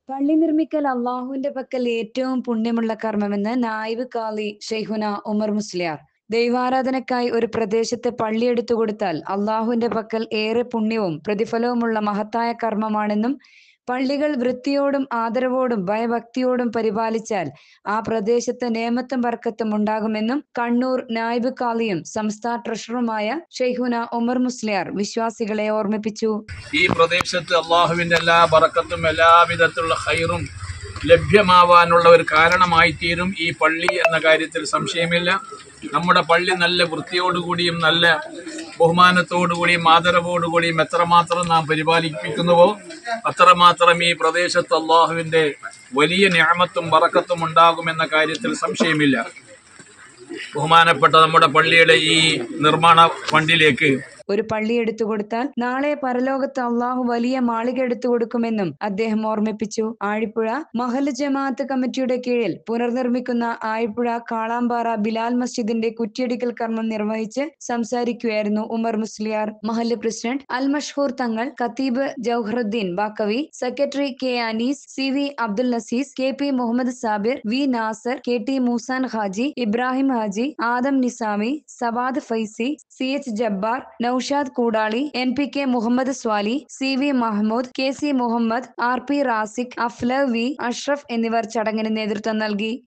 പള്ളി നിർമ്മിക്കൽ അള്ളാഹുവിന്റെ പക്കൽ ഏറ്റവും പുണ്യമുള്ള കർമ്മമെന്ന് നായിബ് കാളി ഷെയ്ഖുന ഉമർ മുസ്ലിയാർ. ദൈവാരാധനക്കായി ഒരു പ്രദേശത്തെ പള്ളി എടുത്തു കൊടുത്താൽ അള്ളാഹുവിന്റെ പക്കൽ ഏറെ പുണ്യവും പ്രതിഫലവുമുള്ള മഹത്തായ കർമ്മമാണെന്നും പള്ളികൾ വൃത്തിയോടും ആദരവോടും ഭയഭക്തിയോടും പരിപാലിച്ചാൽ ആ പ്രദേശത്ത് നേമത്തും ബർക്കത്തും ഉണ്ടാകുമെന്നും കണ്ണൂർ നായിബ് കാളിയും സംസ്ഥാന ട്രഷററുമായ ഷെയ്ഖുന ഉമർ മുസ്ലിയാർ വിശ്വാസികളെ ഓർമ്മിപ്പിച്ചു. ഈ പ്രദേശത്ത് അള്ളാഹുവിന്റെ എല്ലാ ബറക്കത്തും എല്ലാവിധത്തിലുള്ള ഖൈറും ലഭ്യമാവാനുള്ള ഒരു കാരണമായി തീരും ഈ പള്ളി എന്ന കാര്യത്തിൽ സംശയമില്ല. നമ്മുടെ പള്ളി നല്ല വൃത്തിയോടുകൂടിയും നല്ല ബഹുമാനത്തോടുകൂടിയും ആദരവോടുകൂടിയും എത്രമാത്രം നാം പരിപാലിപ്പിക്കുന്നുവോ അത്രമാത്രം ഈ പ്രദേശത്ത് അള്ളാഹുവിന്റെ വലിയ നിഅമത്തും ബറക്കത്തും ഉണ്ടാകുമെന്ന കാര്യത്തിൽ സംശയമില്ല. ബഹുമാനപ്പെട്ട നമ്മുടെ പള്ളിയുടെ ഈ നിർമ്മാണ ഫണ്ടിലേക്ക് ഒരു പള്ളി എടുത്തു കൊടുത്താൽ നാളെ പരലോകത്ത് അള്ളാഹു വലിയ മാളിക എടുത്തു കൊടുക്കുമെന്നും അദ്ദേഹം ഓർമ്മിപ്പിച്ചു. ആഴിപ്പുഴ മഹല്ല് ജമാഅത്ത് കമ്മിറ്റിയുടെ കീഴിൽ പുനർനിർമ്മിക്കുന്ന ആഴിപ്പുഴ കാളാമ്പാറ ബിലാൽ മസ്ജിദിന്റെ കുറ്റിയടിക്കൽ കർമ്മം നിർവഹിച്ച് സംസാരിക്കുകയായിരുന്നു ഉമർ മുസ്ലിയാർ. മഹല്ല് പ്രസിഡന്റ് അൽ Mashhoor Thangal, Khateeb Jouharuddeen Baqavi, secretary K Anees, C V Abdul Naseez, K P Muhammad Sabir, V Nasar, K T Moosan Haji, Ibrahim Haji, Adam Nizami, Sawad Faizy, C H Jabbar, Noushad Koodali, N P K Muhammad Swali, C V Mahmood, K C Muhammad, R P Raziq, Aflav V, Ashraf എന്നിവർ ചടങ്ങിന് നേതൃത്വം നൽകി.